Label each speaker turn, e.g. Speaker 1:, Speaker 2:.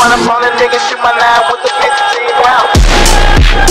Speaker 1: wanna fall and nigga shoot my line with the